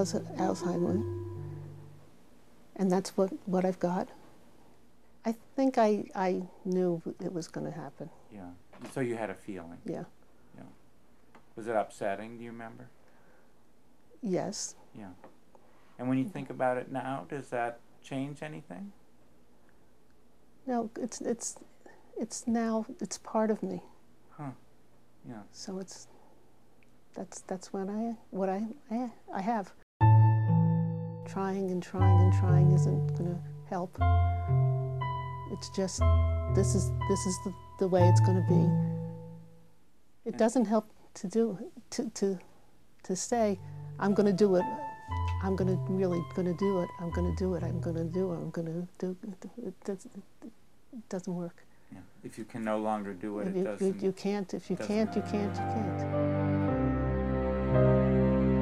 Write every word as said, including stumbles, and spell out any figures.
Alz Alzheimer, and that's what, what I've got. I think I, I knew it was going to happen. Yeah. So you had a feeling. Yeah. Yeah. Was it upsetting, do you remember? Yes. Yeah. And when you think about it now, does that change anything? No, it's, it's, it's now, it's part of me. Huh. Yeah. So it's, that's, that's what I, what I, I, I have. Trying and trying and trying isn't going to help. It's just, this is, this is the, the way it's going to be. It doesn't help to do, to, to, to say, I'm going to do it. I'm going to really going to do it. I'm going to do it. I'm going to do it. I'm going to do it. It doesn't, it doesn't work. Yeah. If you can no longer do it, If it you, doesn't. you can't. If you doesn't can't, you can't. You can't.